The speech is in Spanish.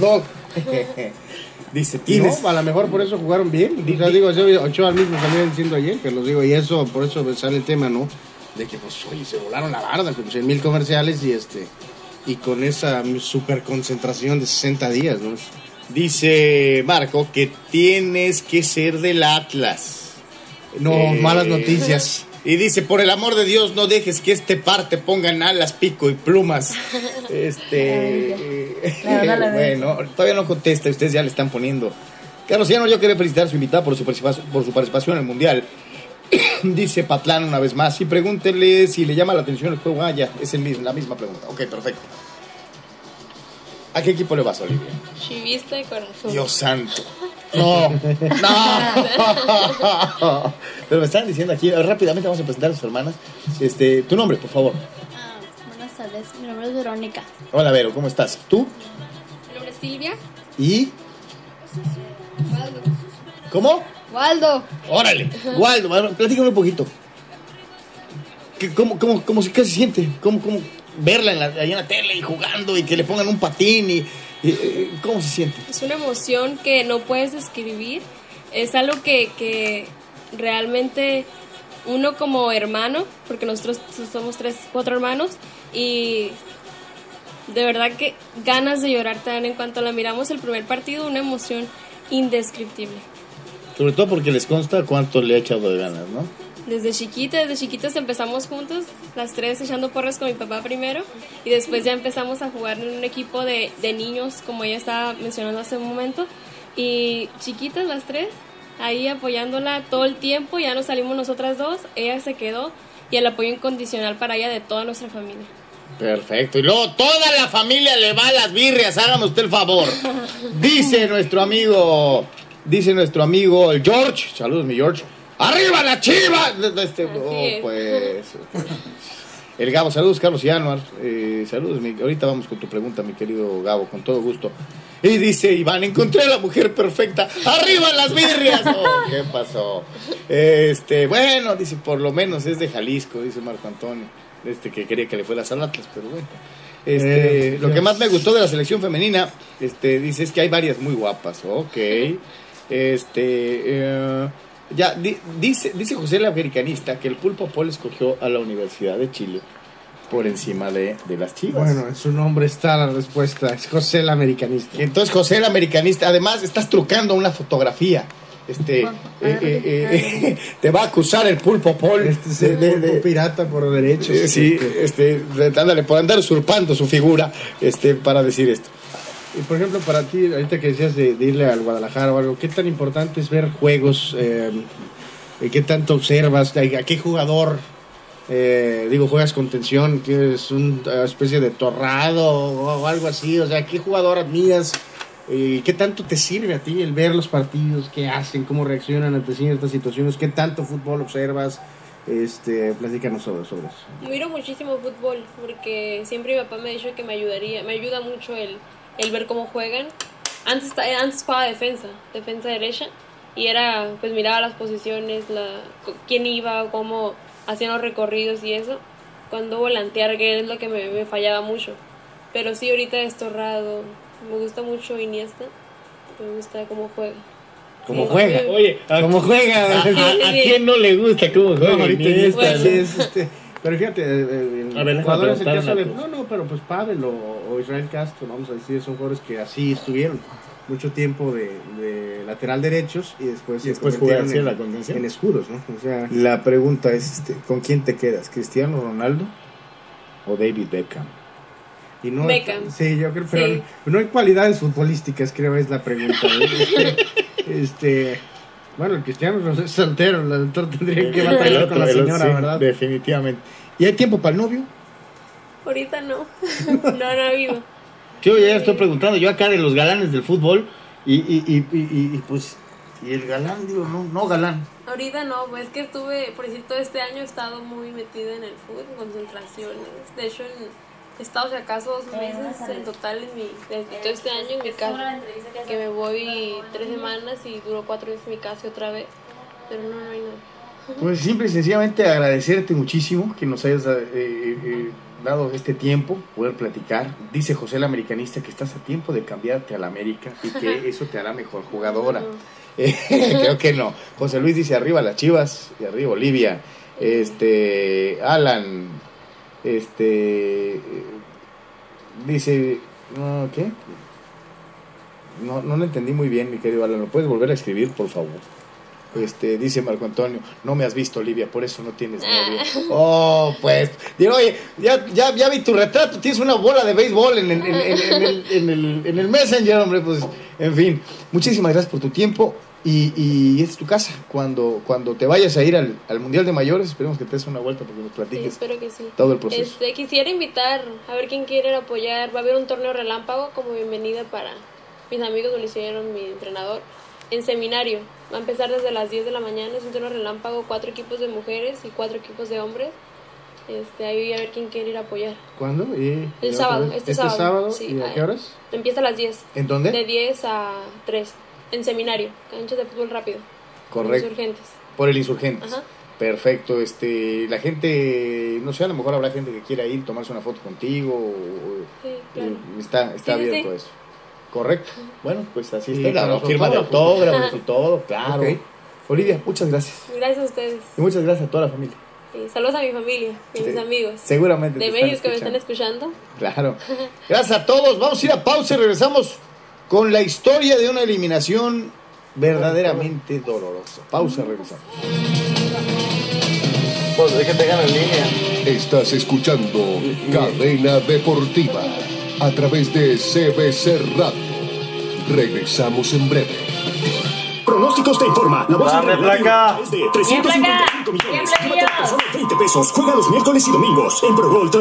Dog. Dice, ¿tienes? No, a lo mejor por eso jugaron bien. O sea, digo, Ochoa mismo salió diciendo ayer, que los digo, y eso, por eso sale el tema, ¿no? De que, pues, oye, se volaron la barda con 100,000 comerciales y con esa super concentración de 60 días, ¿no? Dice Marco que tienes que ser del Atlas. No, malas noticias. Y dice, por el amor de Dios, no dejes que este par te pongan alas, pico y plumas. Bueno, todavía no contesta, ustedes ya le están poniendo. Carlos Llano, yo quería felicitar a su invitada por su participación en el Mundial. Dice Patlán una vez más, y pregúntele si le llama la atención el juego. Ya, es la misma pregunta. Ok, perfecto. ¿A qué equipo le vas, Olivia? Chivista de corazón. Dios santo. No. Pero me están diciendo aquí, rápidamente vamos a presentar a sus hermanas. Tu nombre, por favor. Buenas tardes, mi nombre es Verónica. Hola, Vero, ¿cómo estás? ¿Tú? Mi nombre es Silvia. ¿Y? Waldo. ¿Cómo? Waldo. Órale, Waldo, platícame un poquito. ¿Cómo se siente? ¿Cómo verla ahí en la tele y jugando y que le pongan un patín y cómo se siente? Es una emoción que no puedes describir. Es algo que realmente uno como hermano, porque nosotros somos 4 hermanos, y de verdad que ganas de llorar te dan en cuanto la miramos el primer partido, una emoción indescriptible. Sobre todo porque les consta cuánto le ha echado de ganas, ¿no? Desde chiquitas empezamos juntos, las 3 echando porras con mi papá primero, y después ya empezamos a jugar en un equipo de niños, como ella estaba mencionando hace un momento, y chiquitas las 3, ahí apoyándola todo el tiempo. Ya nos salimos nosotras 2, ella se quedó, y el apoyo incondicional para ella de toda nuestra familia. Perfecto, y luego toda la familia le va a las birrias, hágame usted el favor. Dice nuestro amigo el George, saludos mi George. ¡Arriba la Chiva! Pues el Gabo, saludos Carlos Llanuar, saludos, ahorita vamos con tu pregunta, mi querido Gabo, con todo gusto. Y dice Iván, encontré a la mujer perfecta, ¡arriba las birrias! ¿Qué pasó? Bueno, dice, por lo menos es de Jalisco, dice Marco Antonio, que quería que le fuera a Atlas, pero bueno. Lo que más me gustó de la selección femenina, dice, es que hay varias muy guapas, ok. Ya, dice José el Americanista que el Pulpo Paul escogió a la Universidad de Chile por encima de las Chivas. Bueno, en su nombre está la respuesta, es José el Americanista. Entonces José el Americanista, además estás trucando una fotografía. Te va a acusar el Pulpo Paul de pirata por derechos. Sí, ándale, por andar usurpando su figura, para decir esto. Y por ejemplo, para ti, ahorita que decías de irle al Guadalajara o algo, ¿qué tan importante es ver juegos? ¿Qué tanto observas? ¿A qué jugador? Juegas con tensión, ¿tienes una especie de torrado o algo así? O sea, ¿qué jugador admiras? ¿Qué tanto te sirve a ti el ver los partidos? ¿Qué hacen? ¿Cómo reaccionan ante ciertas situaciones? ¿Qué tanto fútbol observas? Platícanos sobre eso. Miro muchísimo fútbol porque siempre mi papá me ha dicho que me ayuda mucho el ver cómo juegan. Antes jugaba defensa derecha, y era, pues miraba las posiciones, quién iba, cómo hacían los recorridos y eso. Cuando volantear, que es lo que me fallaba mucho. Pero sí, ahorita es Torrado, me gusta mucho Iniesta, me gusta cómo juega. ¿Cómo juega? Sí. Oye, ¿cómo juega? ¿A quién no le gusta cómo juega? No, ahorita Iniesta, sí, pero fíjate, jugadores el caso de... pues. pero pues Pavel o Israel Castro, vamos a decir, son jugadores que así estuvieron mucho tiempo de lateral derechos y después jugaron en escudos, ¿no? O sea, la pregunta es, ¿con quién te quedas? ¿Cristiano Ronaldo o David Beckham? Y no, Beckham. Sí, yo creo, pero sí. No hay cualidades futbolísticas, creo, es la pregunta. Bueno, el Cristiano es soltero, el doctor tendría que batallar con la señora, sí, ¿verdad? Definitivamente. ¿Y hay tiempo para el novio? Ahorita no. No ha habido. Yo ya estoy preguntando, yo acá de los galanes del fútbol, y pues, y el galán, digo, no galán. Ahorita no, pues es que estuve, por decir, todo este año he estado muy metida en el fútbol, en concentraciones. De hecho, he estado, si acaso, 2 meses en total desde todo este año en mi casa, que me voy 3 semanas y duro 4 días en mi casa otra vez, pero no hay nada. Pues simple y sencillamente agradecerte muchísimo que nos hayas dado este tiempo, poder platicar. Dice José el americanista que estás a tiempo de cambiarte a la América y que eso te hará mejor jugadora. Creo que no. José Luis dice arriba las Chivas y arriba Olivia. Alan, dice, ¿qué? No lo entendí muy bien, mi querido Alan. ¿Lo puedes volver a escribir, por favor? Dice Marco Antonio, no me has visto, Olivia, por eso no tienes novio. Oh, pues, digo, oye, ya vi tu retrato, tienes una bola de béisbol en el Messenger, hombre, pues, en fin. Muchísimas gracias por tu tiempo y esta es tu casa. Cuando te vayas a ir al Mundial de Mayores, esperemos que te des una vuelta porque nos platiques. Sí, espero que sí. Todo el proceso. Quisiera invitar a ver quién quiere apoyar. Va a haber un torneo relámpago como bienvenida para mis amigos, me lo hicieron mi entrenador. En seminario, va a empezar desde las 10 de la mañana, es un torneo relámpago, 4 equipos de mujeres y 4 equipos de hombres. Ahí a ver quién quiere ir a apoyar. ¿Cuándo? El sábado, este sábado. Sí, ¿y a qué horas? Empieza a las 10. ¿En dónde? De 10 a 3, en seminario, canchas de fútbol rápido. Correcto. Insurgentes. Por el Insurgentes. Ajá. Perfecto, la gente, no sé, a lo mejor habrá gente que quiera ir, tomarse una foto contigo. Sí, claro. Está abierto eso. Correcto. Bueno, pues así Sí, está. la firma de autógrafos y todo, claro. Okay. Olivia, muchas gracias. Gracias a ustedes. Y muchas gracias a toda la familia. Saludos a mi familia y a mis amigos. Seguramente de México que me están escuchando. Claro. Gracias a todos. Vamos a ir a pausa y regresamos con la historia de una eliminación verdaderamente dolorosa. Pausa, regresamos. Pues de que te gana en línea. Estás escuchando Cadena Deportiva a través de CBC Radio. Regresamos en breve. Pronósticos te informa. La bolsa Dame placa. es de 355 millones. Llévatela por solo 20 pesos. Juega los miércoles y domingos en ProGol.